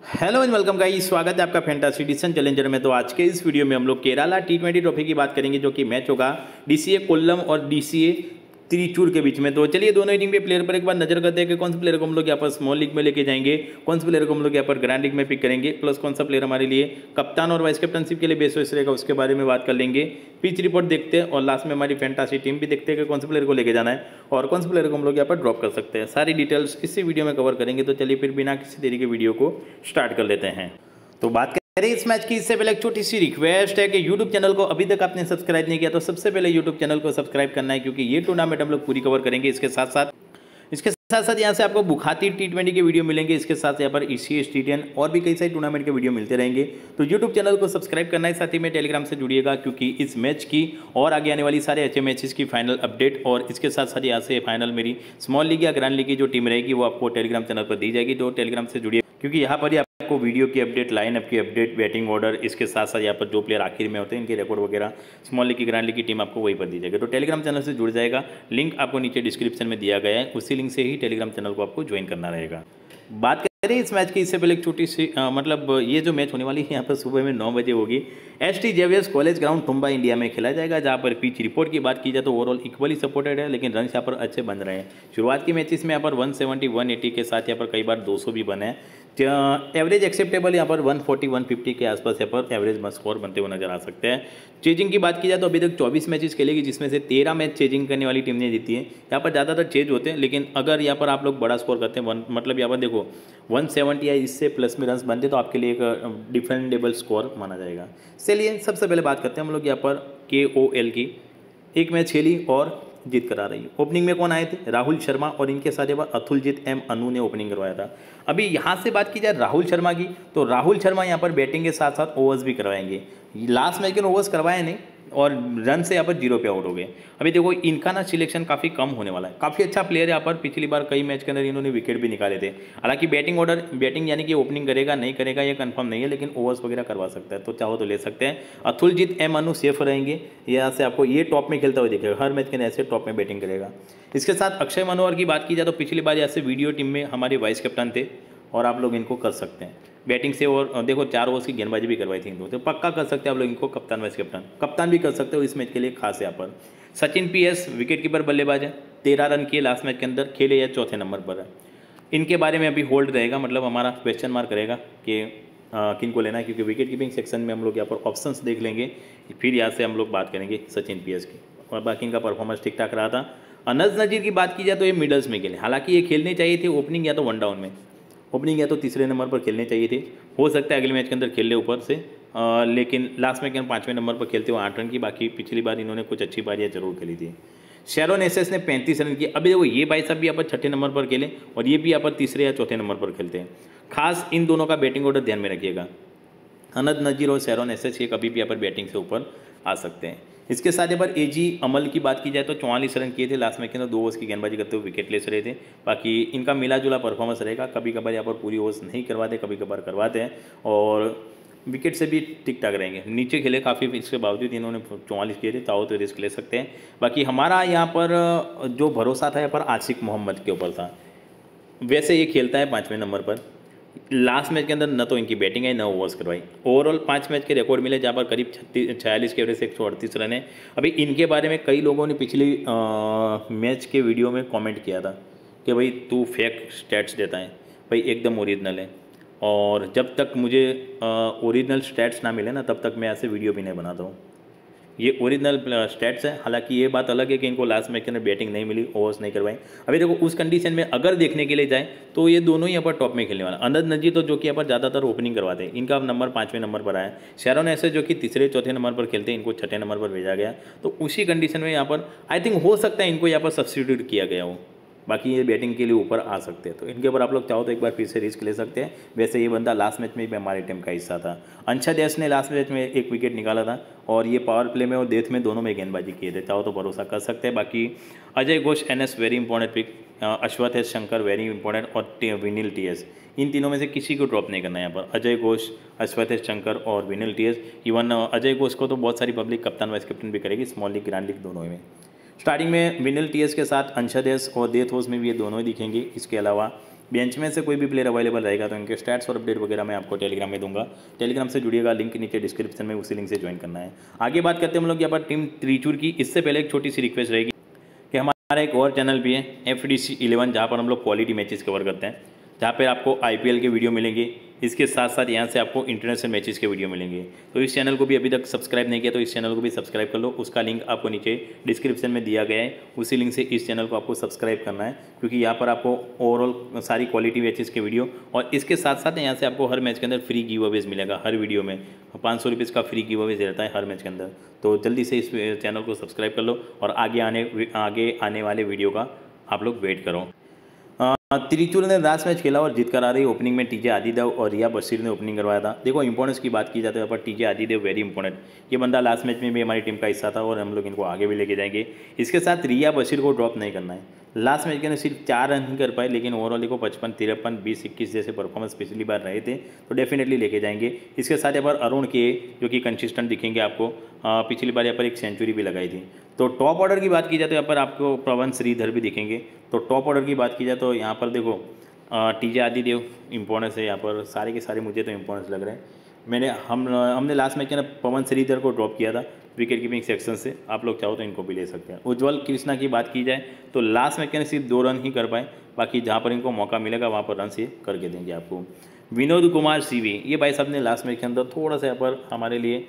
Hello and welcome guys, स्वागत है आपका फैंटासी डिसीजन चैलेंजर में। तो आज के इस वीडियो में हम लोग केरला T20 ट्रॉफी की बात करेंगे, जो कि मैच होगा डीसीए कोल्लम और डीसीए त्रिचूर के बीच में। तो चलिए दोनों ही टीम के प्लेयर पर एक बार नजर करते हैं कि कौन से प्लेयर को हम लोग यहाँ पर स्मॉल लीग में लेके जाएंगे, कौन से प्लेयर को हम लोग यहाँ पर ग्रैंड लीग में पिक करेंगे, प्लस कौन सा प्लेयर हमारे लिए कप्तान और वाइस कैप्टनशिप के लिए बेस्ट चॉइस रहेगा, उसके बारे में बात कर लेंगे। पिच रिपोर्ट देखते हैं और लास्ट में हमारी फैंटासी टीम भी देखते हैं कि कौन से प्लेयर को लेके जाना है और कौन से प्लेयर को हम लोग यहाँ पर ड्रॉप कर सकते हैं। सारी डिटेल्स इसी वीडियो में कवर करेंगे। तो चलिए फिर बिना किसी देरी के वीडियो को स्टार्ट कर लेते हैं। तो बात करें इस मैच की, इससे पहले एक छोटी सी रिक्वेस्ट है कि YouTube चैनल को अभी तक आपने सब्सक्राइब नहीं किया तो सबसे पहले YouTube चैनल को सब्सक्राइब करना है, क्योंकि ये टूर्नामेंट हम लोग पूरी कवर करेंगे। इसके साथ साथ यहाँ से आपको बुखाती T20 के वीडियो मिलेंगे। इसके साथ यहाँ पर ECS T10 और भी कई सारे टूर्नामेंट के वीडियो मिलते रहेंगे। तो यूट्यूब चैनल को सब्सक्राइब करना है, साथ ही में टेलीग्राम से जुड़िएगा, क्योंकि इस मैच की और आगे आने वाली सारे अच्छे मैचेस की फाइनल अपडेट और इसके साथ साथ यहाँ से फाइनल मेरी स्मॉल लीग या ग्रैंड लीग की जो टीम रहेगी वो आपको टेलीग्राम चैनल पर दी जाएगी। तो टेलीग्राम से जुड़िए, क्योंकि यहाँ पर ही आपको वीडियो की अपडेट, लाइनअप की अपडेट, बैटिंग ऑर्डर, इसके साथ साथ यहाँ पर जो प्लेयर आखिर में होते हैं इनके रिकॉर्ड वगैरह, स्मॉल लीग की ग्रैंड लीग की टीम आपको वहीं पर दी जाएगी। तो टेलीग्राम चैनल से जुड़ जाएगा, लिंक आपको नीचे डिस्क्रिप्शन में दिया गया है, उसी लिंक से ही टेलीग्राम चैनल को आपको ज्वाइन करना रहेगा। बात करें इस मैच की, इससे पहले एक छोटी सी ये जो मैच होने वाली है यहाँ पर सुबह में 9 बजे होगी। ST Xavier's college ground Tumba India में खेला जाएगा, जहाँ पर पिच रिपोर्ट की बात की जाए तो ओवरऑल इक्वली सपोर्टेड है, लेकिन रन यहाँ पर अच्छे बन रहे हैं। शुरुआत के मैचेस में यहाँ पर 170 180 के साथ यहाँ पर कई बार 200 भी बने हैं। एवरेज एक्सेप्टेबल यहाँ पर 140 150 के आसपास यहाँ पर एवरेज स्कोर बनते हुए नजर आ सकते हैं। चेजिंग की बात की जाए तो अभी तक 24 मैचेस खेलेगी, जिसमें से 13 मैच चेजिंग करने वाली टीम ने जीती है। यहाँ पर ज़्यादातर चेज होते हैं, लेकिन अगर यहाँ पर आप लोग बड़ा स्कोर करते हैं, मतलब यहाँ पर देखो 170 या इससे प्लस में रन बनते तो आपके लिए एक डिफेंडेबल स्कोर माना जाएगा। चलिए सबसे पहले बात करते हैं हम लोग यहाँ पर KOL की। एक मैच खेली और जीत कर आ रही है। ओपनिंग में कौन आए थे? राहुल शर्मा, और इनके साथ एक बार अतुलजीत M अनु ने ओपनिंग करवाया था। अभी यहाँ से बात की जाए राहुल शर्मा की, तो राहुल शर्मा यहाँ पर बैटिंग के साथ साथ ओवर्स भी करवाएंगे। लास्ट मैच के ओवर्स करवाए नहीं और रन से यहाँ पर 0 पे आउट हो गए। अभी देखो इनका ना सिलेक्शन काफ़ी कम होने वाला है। काफ़ी अच्छा प्लेयर है यहाँ पर, पिछली बार कई मैच के अंदर इन्होंने विकेट भी निकाले थे। हालांकि बैटिंग यानी कि ओपनिंग करेगा नहीं करेगा ये कंफर्म नहीं है, लेकिन ओवर्स वगैरह करवा सकता है, तो चाहो तो ले सकते हैं। अतुलजीत M अनु सेफ रहेंगे, यहाँ से आपको ये टॉप में खेलता हुआ दिखेगा, हर मैच के अंदर ऐसे टॉप में बैटिंग करेगा। इसके साथ अक्षय मनोहर की बात की जाए तो पिछली बार यहाँ से वीडियो टीम में हमारे वाइस कैप्टन थे और आप लोग इनको कर सकते हैं बैटिंग से। और देखो 4 ओवर्स की गेंदबाजी भी करवाई थी इनको, तो पक्का कर सकते हैं आप लोग इनको कप्तान वाइस कप्तान भी कर सकते हो इस मैच के लिए खास। यहाँ पर सचिन PS विकेट कीपर बल्लेबाज है, 13 रन किए लास्ट मैच के अंदर, खेले या चौथे नंबर पर है। इनके बारे में अभी होल्ड रहेगा, मतलब हमारा क्वेश्चन मार्क रहेगा कि किन को लेना है, क्योंकि विकेट कीपिंग सेक्शन में हम लोग यहाँ पर ऑप्शंस देख लेंगे, फिर यहाँ से हम लोग बात करेंगे सचिन PS की। और बाकी इनका परफॉर्मेंस ठीक ठाक रहा था। अनस नजीर की बात की जाए तो ये मिडल्स में खेले, हालांकि ये खेलने चाहिए थे ओपनिंग या तो 1 डाउन में, ओपनिंग या तो तीसरे नंबर पर खेलने चाहिए थे। हो सकता है अगले मैच के अंदर खेल ले ऊपर से, लेकिन लास्ट मैच के अंदर 5वें नंबर पर खेलते हुए 8 रन की। बाकी पिछली बार इन्होंने कुछ अच्छी पारियाँ जरूर खेली थी। शेरोन एसेस ने 35 रन किए। अभी देखो ये भाई साहब भी यहाँ पर 6ठे नंबर पर खेले और ये भी यहाँ पर तीसरे या चौथे नंबर पर खेलते हैं। खास इन दोनों का बैटिंग ऑर्डर ध्यान में रखिएगा। अनस नजीर और शेरोन एसेस ये कभी भी यहाँ पर बैटिंग से ऊपर आ सकते हैं। इसके साथ यहाँ पर AG अमल की बात की जाए तो 44 रन किए थे लास्ट मैच के अंदर, 2 ओवर्स की गेंदबाजी करते हुए विकेट लेस रहे थे। बाकी इनका मिला जुला परफॉर्मेंस रहेगा, कभी कभार यहाँ पर पूरी ओवर्स नहीं करवाते, कभी कभार करवाते हैं और विकेट से भी ठीक ठाक रहेंगे। नीचे खेले काफ़ी, इसके बावजूद इन्होंने 44 किए थे, चाहो तो रिस्क ले सकते हैं। बाकी हमारा यहाँ पर जो भरोसा था यहाँ पर आशिक मोहम्मद के ऊपर था। वैसे ये खेलता है 5वें नंबर पर। लास्ट मैच के अंदर न तो इनकी बैटिंग आई न ओवर्स करवाई। ओवरऑल 5 मैच के रिकॉर्ड मिले, जहाँ पर करीब 46 के एवरेज से 138 रन है। अभी इनके बारे में कई लोगों ने पिछली मैच के वीडियो में कमेंट किया था कि भाई तू फेक स्टैट्स देता है, भाई एकदम ओरिजिनल है। और जब तक मुझे ओरिजिनल स्टैट्स ना मिले ना, तब तक मैं ऐसे वीडियो भी नहीं बनाता हूँ। ये ओरिजिनल स्टैट्स है। हालांकि ये बात अलग है कि इनको लास्ट मैच के अंदर बैटिंग नहीं मिली, ओवर्स नहीं करवाई। अभी देखो उस कंडीशन में अगर देखने के लिए जाए तो ये दोनों ही यहाँ पर टॉप में खेलने वाला। अनस नजीर तो जो कि यहाँ पर ज़्यादातर ओपनिंग करवाते हैं, इनका नंबर 5वें नंबर पर आया। शेरोन एसेस जो कि तीसरे चौथे नंबर पर खेलते हैं, इनको 6ठे नंबर पर भेजा गया। तो उसी कंडीशन में यहाँ पर आई थिंक हो सकता है इनको यहाँ पर सब्स्टिट्यूट किया गया हो। बाकी ये बैटिंग के लिए ऊपर आ सकते हैं, तो इनके ऊपर आप लोग चाहो तो एक बार फिर से रिस्क ले सकते हैं। वैसे ये बंदा लास्ट मैच में भी हमारे टीम का हिस्सा था। अंशद यश ने लास्ट मैच में 1 विकेट निकाला था और ये पावर प्ले में और डेथ में दोनों में गेंदबाजी किए थे, चाहो तो भरोसा कर सकते हैं। बाकी Ajay Ghosh NS very important pick, Ashwath S Shankar very important और विनिल TS, इन तीनों में से किसी को ड्रॉप नहीं करना है यहाँ पर। अजय घोष, अश्वथ एस शंकर और विनिल TS। इवन अजय घोष को तो बहुत सारी पब्लिक कप्तान वाइस कैप्टन भी करेगी, स्मॉल लीग ग्रैंड लीग दोनों में। स्टार्टिंग में विनिल TS के साथ अंशद एस और देथ होस में भी ये दोनों ही दिखेंगे। इसके अलावा बेंच में से कोई भी प्लेयर अवेलेबल रहेगा तो इनके स्टैट्स और अपडेट वगैरह मैं आपको टेलीग्राम में दूंगा। टेलीग्राम से जुड़िएगा, लिंक नीचे डिस्क्रिप्शन में, उसी लिंक से ज्वाइन करना है। आगे बात करते हैं हम लोग यहाँ पर टीम त्रिचूर की। इससे पहले एक छोटी सी रिक्वेस्ट रहेगी कि हमारा एक और चैनल भी है FDC 11, जहाँ पर हम लोग क्वालिटी मैचेस कवर करते हैं, जहाँ पे आपको IPL के वीडियो मिलेंगे। इसके साथ साथ यहाँ से आपको इंटरनेशनल मैचेस के वीडियो मिलेंगे। तो इस चैनल को भी अभी तक सब्सक्राइब नहीं किया तो इस चैनल को भी सब्सक्राइब कर लो। उसका लिंक आपको नीचे डिस्क्रिप्शन में दिया गया है, उसी लिंक से इस चैनल को आपको सब्सक्राइब करना है, क्योंकि यहाँ पर आपको ओवरऑल सारी क्वालिटी मैचेस के वीडियो और इसके साथ साथ यहाँ से आपको हर मैच के अंदर फ्री गिव अवेज मिलेगा। हर वीडियो में 500 रुपीज़ का फ्री गिव अवेज रहता है हर मैच के अंदर। तो जल्दी से इस चैनल को सब्सक्राइब कर लो और आगे आने वाले वीडियो का आप लोग वेट करो। त्रिचूर ने लास्ट मैच खेला और जीत कर आ रही। ओपनिंग में टीजे आदिदेव और रिया बशीर ने ओपनिंग करवाया था। देखो इंपॉर्टेंस की बात की जाती है, यहाँ पर टीजे आदिदेव वेरी इंपॉर्टेंट। ये बंदा लास्ट मैच में भी हमारी टीम का हिस्सा था और हम लोग इनको आगे भी लेके जाएंगे। इसके साथ रिया बशीर को ड्रॉप नहीं करना है। लास्ट मैच के अंदर सिर्फ 4 रन ही कर पाए, लेकिन ओवरऑल को 55, 53, 20, 21 जैसे परफॉर्मेंस पिछली बार रहे थे, तो डेफिनेटली लेके जाएंगे। इसके साथ यहाँ पर अरुण के जो कि कंसिस्टेंट दिखेंगे आपको। पिछली बार यहाँ पर एक सेंचुरी भी लगाई थी। तो टॉप ऑर्डर की बात की जाए तो यहाँ पर आपको पवन श्रीधर भी दिखेंगे। तो टॉप ऑर्डर की बात की जाए तो यहाँ पर देखो टीजे आदिदेव इंपॉर्टेंस है। यहाँ पर सारे के सारे मुझे तो इंपॉर्टेंस लग रहे हैं। हमने लास्ट मैच के अंदर पवन श्रीधर को ड्रॉप किया था विकेट कीपिंग सेक्शन से। आप लोग चाहो तो इनको भी ले सकते हैं। उज्ज्वल कृष्णा की बात की जाए तो लास्ट मैच के अंदर सिर्फ 2 रन ही कर पाए, बाकी जहाँ पर इनको मौका मिलेगा वहाँ पर रन से करके देंगे आपको। विनोद कुमार CV, ये भाई साहब ने लास्ट मैच के अंदर थोड़ा सा यहाँ पर हमारे लिए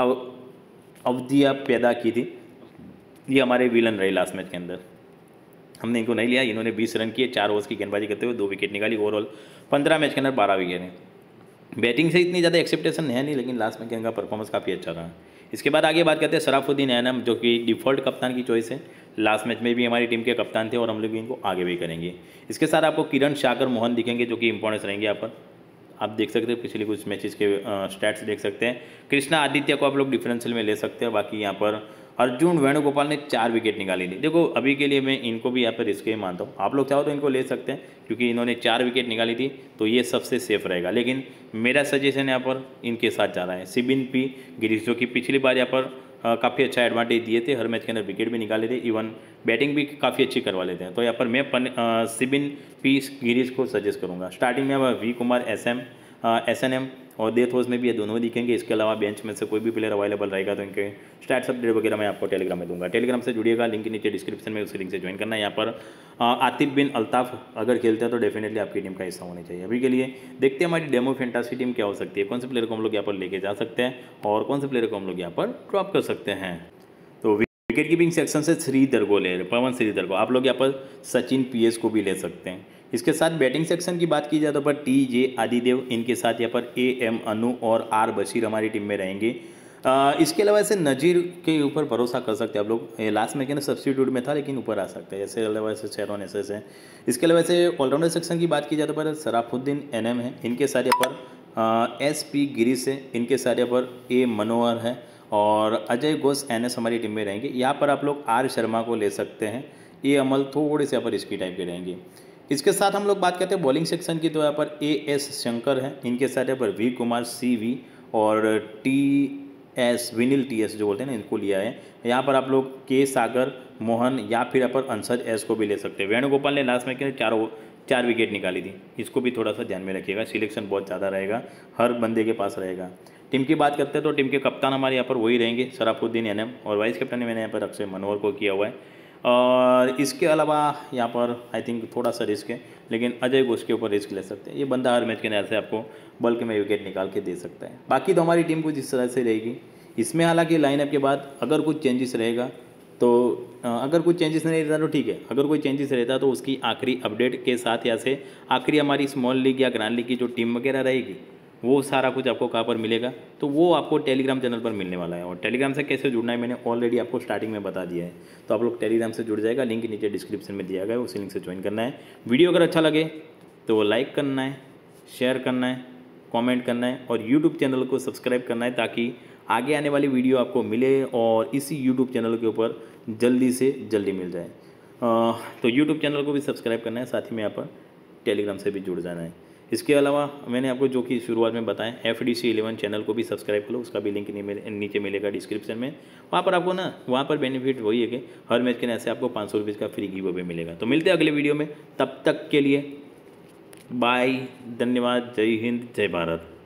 अवधियाँ पैदा की थी। ये हमारे विलन रहे लास्ट मैच के अंदर, हमने इनको नहीं लिया। इन्होंने 20 रन किए, 4 ओवर्स की गेंदबाजी करते हुए 2 विकेट निकाली। ओवरऑल 15 मैच के अंदर 12 विकेट हैं। बैटिंग से इतनी ज़्यादा एक्सेप्टेशन है नहीं, लेकिन लास्ट में इनका परफॉर्मेंस काफ़ी अच्छा रहा। इसके बाद आगे बात करते हैं सराफुद्दीन एनम, जो कि डिफ़ॉल्ट कप्तान की चॉइस है। लास्ट मैच में भी हमारी टीम के कप्तान थे और हम लोग इनको आगे भी करेंगे। इसके साथ आपको किरण शाकर मोहन दिखेंगे, जो कि इंपॉर्टेंस रहेंगे। यहाँ पर आप देख सकते हैं पिछले कुछ मैचेस के स्टैट्स देख सकते हैं। कृष्णा आदित्य को आप लोग डिफरेंशियल में ले सकते हैं। बाकी यहाँ पर अर्जुन वेणुगोपाल ने 4 विकेट निकाली थी। देखो अभी के लिए मैं इनको भी यहाँ पर रिस्क ही मानता हूँ। आप लोग चाहो तो इनको ले सकते हैं, क्योंकि इन्होंने 4 विकेट निकाली थी, तो ये सबसे सेफ रहेगा। लेकिन मेरा सजेशन यहाँ पर इनके साथ जा रहा है सिबिन P गिरीश, जो कि पिछली बार यहाँ पर काफ़ी अच्छा एडवांटेज दिए थे। हर मैच के अंदर विकेट भी निकाले थे, इवन बैटिंग भी काफ़ी अच्छी करवा लेते हैं। तो यहाँ पर मैं सिबिन P गिरीश को सजेस्ट करूँगा। स्टार्टिंग में वी कुमार SNM और डेथ ओवर्स में भी ये दोनों दिखेंगे। इसके अलावा बेंच में से कोई भी प्लेयर अवेलेबल रहेगा तो इनके स्टैट्स अपडेट वगैरह मैं आपको टेलीग्राम में दूंगा। टेलीग्राम से जुड़िएगा, लिंक नीचे डिस्क्रिप्शन में, उसी लिंक से ज्वाइन करना है। यहाँ पर आतिफ बिन अल्ताफ अगर खेलते हैं तो डेफिनेटली आपकी टीम का हिस्सा होना चाहिए। अभी के लिए देखते हैं हमारी डेमो फैंटासी टीम क्या हो सकती है, कौन से प्लेयर को हम लोग यहाँ पर लेके जा सकते हैं और कौन से प्लेयर को हम लोग यहाँ पर ड्रॉप कर सकते हैं। तो विकेट कीपिंग सेक्शन से श्रीधर को ले, पवन श्रीधर को। आप लोग यहाँ पर सचिन PS को भी ले सकते हैं। इसके साथ बैटिंग सेक्शन की बात की जाए तो पर TJ आदिदेव, इनके साथ यहाँ पर AM अनु और R बशीर हमारी टीम में रहेंगे। इसके अलावा ऐसे नज़ीर के ऊपर भरोसा कर सकते हैं आप लोग। लास्ट में क्या ना सब्स्टिट्यूट में था, लेकिन ऊपर आ सकता है। ऐसे अलावा ऐसे शेरोन SS है। इसके अलावा ऐसे ऑलराउंडर सेक्शन की बात की जाए तो पर सराफुद्दीन NM है, इनके साथ यहाँ पर SP गिरीश है, इनके साथ यहाँ पर A मनोहर है और अजय घोष NS हमारी टीम में रहेंगे। यहाँ पर आप लोग R शर्मा को ले सकते हैं। ये अमल थोड़े से यहाँ पर इसकी टाइप के रहेंगे। इसके साथ हम लोग बात करते हैं बॉलिंग सेक्शन की, तो यहाँ पर AS शंकर है, इनके साथ यहाँ पर V कुमार CV और TS विनील TS जो बोलते हैं ना, इनको लिया है। यहाँ पर आप लोग K सागर मोहन या फिर यहाँ पर अंशज S को भी ले सकते हैं। वेणुगोपाल ने लास्ट में 4 विकेट निकाली थी, इसको भी थोड़ा सा ध्यान में रखिएगा। सिलेक्शन बहुत ज़्यादा रहेगा, हर बंदे के पास रहेगा। टीम की बात करते हैं तो टीम के कप्तान हमारे यहाँ पर वही रहेंगे सराफुद्दीन NM, और वाइस कैप्टन मैंने यहाँ पर अक्षय मनोहर को किया हुआ है। और इसके अलावा यहाँ पर आई थिंक थोड़ा सा रिस्क है, लेकिन अजय घोष के ऊपर रिस्क ले सकते हैं। ये बंदा हर मैच के अंदर से आपको बल्क में विकेट निकाल के दे सकता है। बाकी तो हमारी टीम कुछ इस तरह से रहेगी। इसमें हालांकि लाइनअप के बाद अगर कुछ चेंजेस रहेगा तो अगर कुछ चेंजेस नहीं रहता तो ठीक है, अगर कोई चेंजेस रहता तो उसकी आखिरी अपडेट के साथ या से आखिरी हमारी स्मॉल लीग या ग्रैंड लीग की जो टीम वगैरह रहेगी वो सारा कुछ आपको कहाँ पर मिलेगा, तो वो आपको टेलीग्राम चैनल पर मिलने वाला है। और टेलीग्राम से कैसे जुड़ना है मैंने ऑलरेडी आपको स्टार्टिंग में बता दिया है, तो आप लोग टेलीग्राम से जुड़ जाएगा। लिंक नीचे डिस्क्रिप्शन में दिया गया है, उसी लिंक से ज्वाइन करना है। वीडियो अगर अच्छा लगे तो लाइक करना है, शेयर करना है, कमेंट करना है और यूट्यूब चैनल को सब्सक्राइब करना है, ताकि आगे आने वाली वीडियो आपको मिले और इसी यूट्यूब चैनल के ऊपर जल्दी से जल्दी मिल जाए। तो यूट्यूब चैनल को भी सब्सक्राइब करना है, साथ ही में यहाँ पर टेलीग्राम से भी जुड़ जाना है। इसके अलावा मैंने आपको जो कि शुरुआत में बताया FDC 11 चैनल को भी सब्सक्राइब करो, उसका भी लिंक नीचे मिलेगा डिस्क्रिप्शन में। वहाँ पर आपको वहाँ पर बेनिफिट वही है कि हर मैच के ऐसे आपको 500 रुपये का फ्री गिव अवे मिलेगा। तो मिलते हैं अगले वीडियो में, तब तक के लिए बाय, धन्यवाद, जय हिंद, जय भारत।